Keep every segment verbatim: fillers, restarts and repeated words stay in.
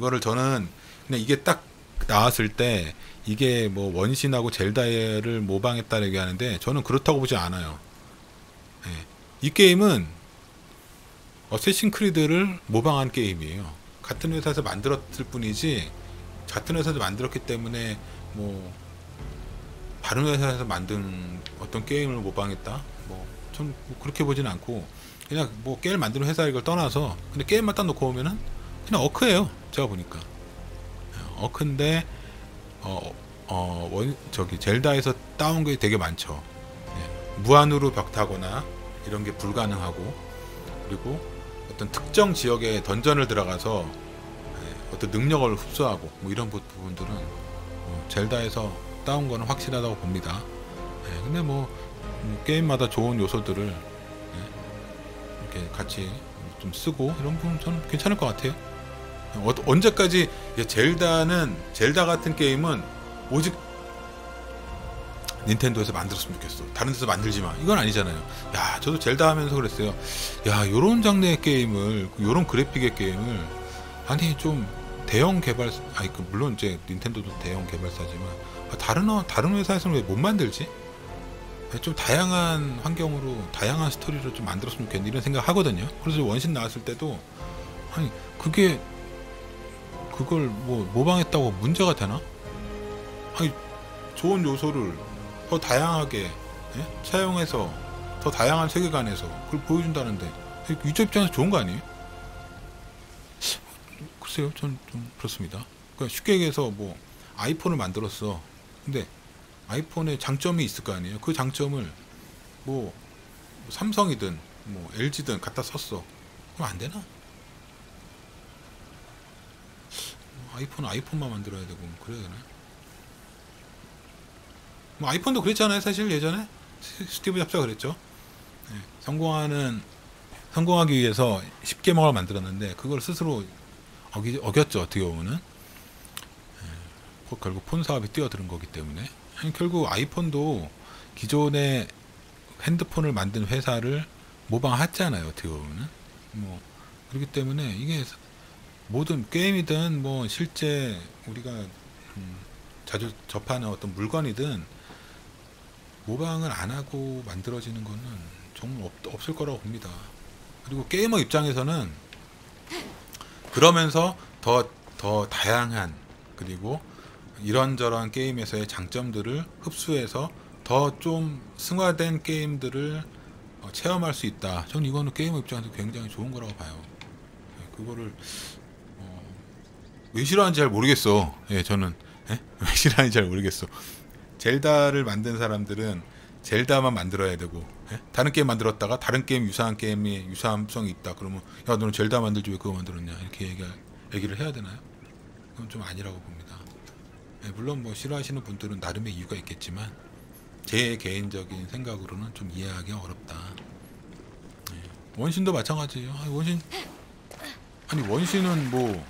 이거를 저는 그냥 이게 딱 나왔을 때 이게 뭐 원신하고 젤다를 모방했다 얘기하는데 저는 그렇다고 보지 않아요. 예. 이 게임은 어쌔신 크리드를 모방한 게임이에요. 같은 회사에서 만들었을 뿐이지 같은 회사에서 만들었기 때문에 뭐 다른 회사에서 만든 어떤 게임을 모방했다? 뭐 전 뭐 그렇게 보진 않고 그냥 뭐 게임 만드는 회사 이걸 떠나서 근데 게임만 딱 놓고 오면은 그냥 어크예요. 제가 보니까 어크인데 어, 어, 원, 저기 젤다에서 따온 게 되게 많죠. 예. 무한으로 벽 타거나 이런 게 불가능하고 그리고 어떤 특정 지역에 던전을 들어가서 예, 어떤 능력을 흡수하고 뭐 이런 부, 부분들은 뭐 젤다에서 따온 거는 확실하다고 봅니다. 예, 근데 뭐, 뭐 게임마다 좋은 요소들을 예, 이렇게 같이 좀 쓰고 이런 부분 저는 괜찮을 것 같아요. 어, 언제까지 젤다는 젤다 같은 게임은 오직 닌텐도에서 만들었으면 좋겠어. 다른 데서 만들지 마. 이건 아니잖아요. 야, 저도 젤다 하면서 그랬어요. 야, 요런 장르의 게임을, 요런 그래픽의 게임을 아니 좀 대형 개발, 아니 그 물론 이제 닌텐도도 대형 개발사지만 다른 다른 회사에서는 왜 못 만들지? 좀 다양한 환경으로 다양한 스토리로 좀 만들었으면 좋겠네 이런 생각 하거든요. 그래서 원신 나왔을 때도 아니 그게 그걸 뭐 모방했다고 문제가 되나? 아니 좋은 요소를 더 다양하게 예? 사용해서 더 다양한 세계관에서 그걸 보여준다는데 유저 입장에서 좋은 거 아니에요? 글쎄요, 전 좀 그렇습니다. 그러니까 쉽게 얘기해서 뭐 아이폰을 만들었어. 근데 아이폰에 장점이 있을 거 아니에요? 그 장점을 뭐 삼성이든 뭐 엘지든 갖다 썼어. 그럼 안 되나? 아이폰은 아이폰만 만들어야 되고 뭐 그래야 되나? 뭐 아이폰도 그랬잖아요. 사실 예전에 스티브 잡스가 그랬죠. 네, 성공하는 성공하기 위해서 십 개명을 만들었는데 그걸 스스로 어기, 어겼죠. 어떻게 보면은 네, 결국 폰 사업이 뛰어드는 거기 때문에 아니, 결국 아이폰도 기존의 핸드폰을 만든 회사를 모방했잖아요. 어떻게 보면은 뭐 그렇기 때문에 이게 모든 게임이든 뭐 실제 우리가 음, 자주 접하는 어떤 물건이든 모방을 안 하고 만들어지는 거는 정말 없, 없을 거라고 봅니다. 그리고 게이머 입장에서는 그러면서 더, 더 다양한 그리고 이런저런 게임에서의 장점들을 흡수해서 더 좀 승화된 게임들을 어, 체험할 수 있다. 저는 이거는 게이머 입장에서 굉장히 좋은 거라고 봐요. 그거를 왜 싫어하는지 잘 모르겠어. 예, 저는 예? 왜 싫어하는지 잘 모르겠어. 젤다를 만든 사람들은 젤다만 만들어야 되고 예? 다른 게임 만들었다가 다른 게임 유사한 게임이 유사성이 있다. 그러면 야 너는 젤다 만들지 왜 그거 만들었냐 이렇게 얘기, 얘기를 해야 되나요? 그건 좀 아니라고 봅니다. 예, 물론 뭐 싫어하시는 분들은 나름의 이유가 있겠지만 제 개인적인 생각으로는 좀 이해하기 어렵다. 예. 원신도 마찬가지예요. 아니, 원신 아니 원신은 뭐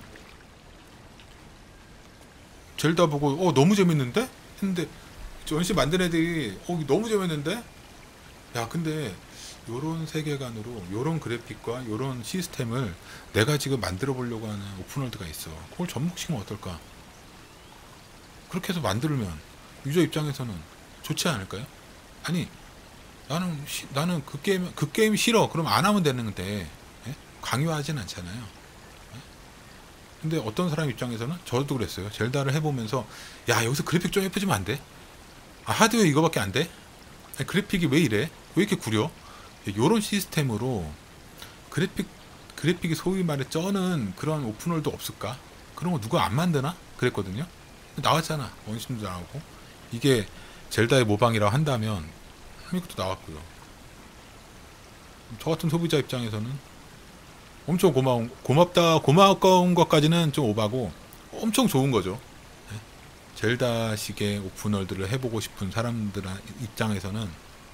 젤다 보고 어 너무 재밌는데? 했는데 원신 만든 애들이 어 너무 재밌는데? 야 근데 요런 세계관으로 요런 그래픽과 요런 시스템을 내가 지금 만들어 보려고 하는 오픈월드가 있어. 그걸 접목시키면 어떨까? 그렇게 해서 만들면 유저 입장에서는 좋지 않을까요? 아니 나는 시, 나는 그 게임 그 게임 싫어. 그럼 안 하면 되는데 예? 강요하진 않잖아요. 근데 어떤 사람 입장에서는 저도 그랬어요. 젤다를 해보면서 야 여기서 그래픽 좀 예뻐지면 안 돼? 아 하드웨어 이거밖에 안 돼? 아니, 그래픽이 왜 이래? 왜 이렇게 구려? 요런 시스템으로 그래픽 그래픽이 소위 말해 쩌는 그런 오픈월드 없을까? 그런 거 누가 안 만드나? 그랬거든요. 나왔잖아. 원심도 나오고 이게 젤다의 모방이라고 한다면 이것도 나왔고요. 저 같은 소비자 입장에서는 엄청 고마운 고맙다 고마운 것까지는 좀 오바고 엄청 좋은 거죠. 네? 젤다식의 오픈월드를 해보고 싶은 사람들 입장에서는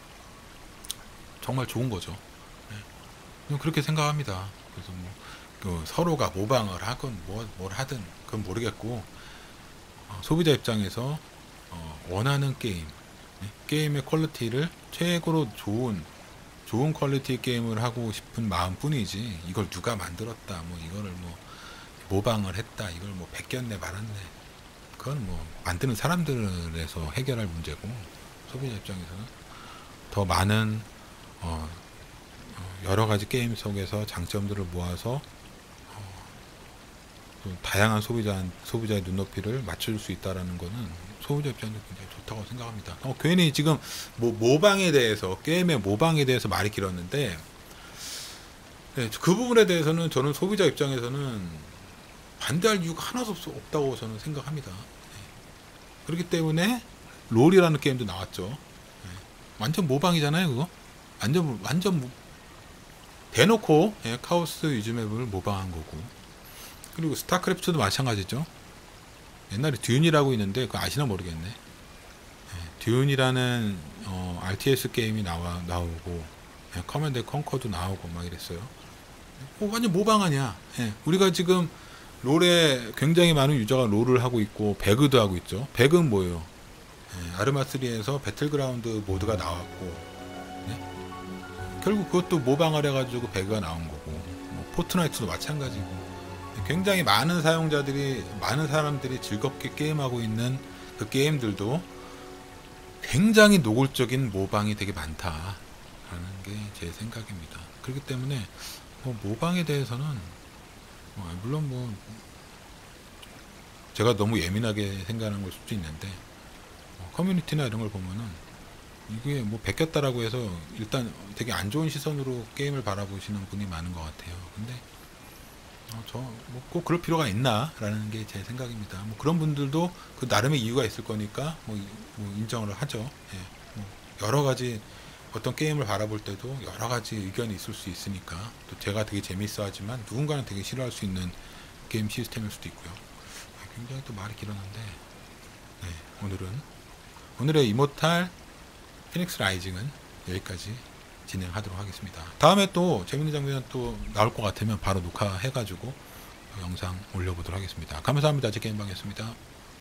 정말 좋은 거죠. 네? 그렇게 생각합니다. 그래서 뭐 그 서로가 모방을 하건 뭐, 뭘 하든 그건 모르겠고 어, 소비자 입장에서 어, 원하는 게임 네? 게임의 퀄리티를 최고로 좋은 좋은 퀄리티 게임을 하고 싶은 마음뿐이지 이걸 누가 만들었다 뭐 이거를 뭐 모방을 했다, 이걸 뭐 베꼈네 말았네, 그건 뭐 만드는 사람들에서 해결할 문제고, 소비자 입장에서는 더 많은 어, 여러 가지 게임 속에서 장점들을 모아서 어, 또 다양한 소비자 소비자의 눈높이를 맞출 수 있다라는 거는 소비자 입장에서 굉장히 좋다고 생각합니다. 어, 괜히 지금 뭐 모방에 대해서, 게임의 모방에 대해서 말이 길었는데, 네, 그 부분에 대해서는 저는 소비자 입장에서는 반대할 이유가 하나도 없, 없다고 저는 생각합니다. 네. 그렇기 때문에 롤이라는 게임도 나왔죠. 네. 완전 모방이잖아요, 그거. 완전 완전 모- 대놓고 예, 카오스 유즈맵을 모방한 거고. 그리고 스타크래프트도 마찬가지죠. 옛날에 듀운이라고 있는데 그거 아시나 모르겠네. 예, 듀운이라는 어, 알티에스 게임이 나와 나오고, 예, 커맨드 컨커도 나오고 막 이랬어요. 어, 완전 모방 아니야. 예, 우리가 지금 롤에 굉장히 많은 유저가 롤을 하고 있고 배그도 하고 있죠. 배그는 뭐예요? 예, 아르마쓰리에서 배틀그라운드 모드가 나왔고, 예? 결국 그것도 모방을 해가지고 배그가 나온 거고, 뭐 포트나이트도 마찬가지고, 굉장히 많은 사용자들이, 많은 사람들이 즐겁게 게임하고 있는 그 게임들도 굉장히 노골적인 모방이 되게 많다라는 게 제 생각입니다. 그렇기 때문에 뭐 모방에 대해서는 뭐 물론 뭐 제가 너무 예민하게 생각하는 걸 수도 있는데, 어, 커뮤니티나 이런 걸 보면은 이게 뭐 베꼈다라고 해서 일단 되게 안 좋은 시선으로 게임을 바라보시는 분이 많은 것 같아요. 근데 어, 저뭐 꼭 그럴 필요가 있나라는 게 제 생각입니다. 뭐 그런 분들도 그 나름의 이유가 있을 거니까 뭐, 이- 뭐 인정을 하죠. 예, 뭐 여러 가지 어떤 게임을 바라볼 때도 여러 가지 의견이 있을 수 있으니까, 또 제가 되게 재밌어 하지만 누군가는 되게 싫어할 수 있는 게임 시스템일 수도 있고요. 아, 굉장히 또 말이 길었는데, 네, 오늘은 오늘의 이모탈 피닉스 라이징은 여기까지 진행하도록 하겠습니다. 다음에 또 재밌는 장면 또 나올 것 같으면 바로 녹화해가지고 영상 올려보도록 하겠습니다. 감사합니다. 제 게임방이었습니다.